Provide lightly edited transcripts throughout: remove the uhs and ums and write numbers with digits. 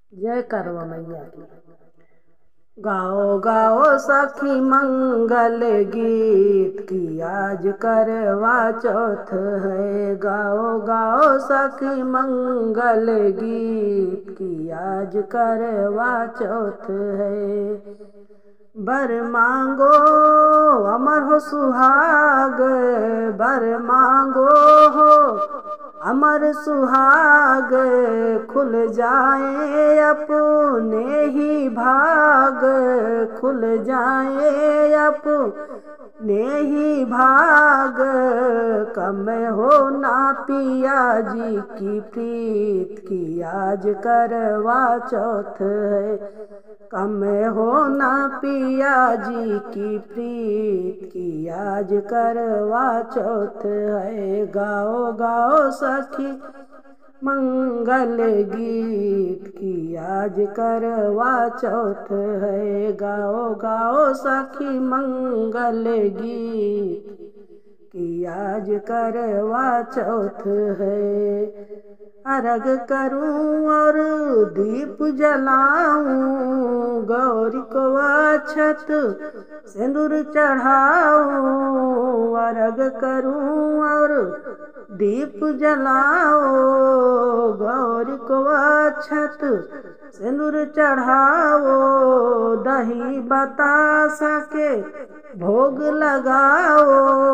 जय करवा मैया की। गाओ गाओ सखी मंगल गीत की आज करवा चौथ है। गाओ गाओ सखी मंगल गीत की आज करवा चौथ है। बर मांगो अमर हो सुहाग, बर मांगो हो अमर सुहाग, खुल जाए अपने ही भाग, खुल जाए अपने ही भाग। कम हो ना पिया जी की प्रीत की आज करवा चौथ है। कम हो ना पिया जी की प्रीत की आज करवा चौथ है। गाओ गाओ सखी मंगल गीत की आज करवा चौथ है। गाओ गाओ सखी मंगल गीत की आज करवा चौथ है। अर्घ करूं और दीप जलाऊं, गौरी को अक्षत सिंदूर चढ़ाऊं। अर्घ करूं और दीप जलाओ, गौरी को अक्षत सिंदूर चढ़ाओ। दही बतासा के भोग लगाओ,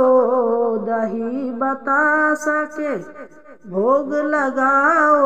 दही बतासा के भोग लगाओ।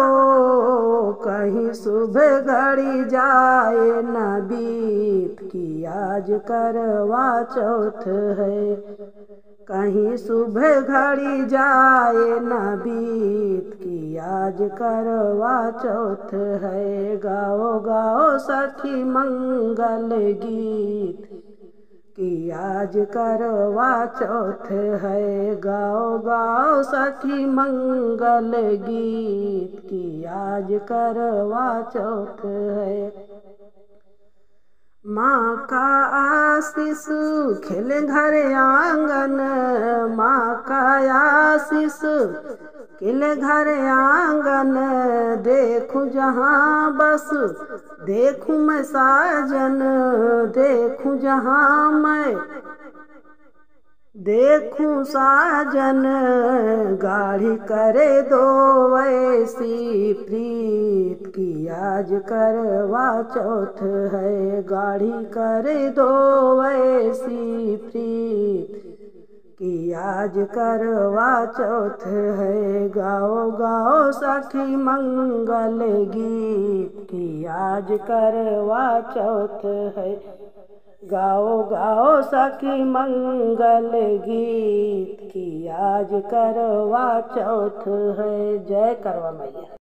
कहीं सुबह घड़ी जाए न बीत की आज करवा चौथ है। कहीं सुबह घड़ी जाए न बीत की आज करवा चौथ है। गाओ गाओ सखी मंगल गीत की आज करवा चौथ है। गाओ गाओ सखी मंगल गीत की आज करवा चौथ है। माँ का आशीष खिले घर आंगन, माँ का आशीष खिले घर आंगन। देखूं जहाँ बस देखूं मैं साजन, देखूं जहाँ मैं देखूं साजन। गाढ़ी करे दो वैसी प्रीत की आज करवा चौथ है। गाढ़ी करे दो वैसी प्रीत की आज करवा चौथ है। गाओ गाओ सखी मंगल गीत की आज करवा चौथ है। गाओ गाओ सखी मंगल गीत की आज करवा चौथ है। जय करवा मैया।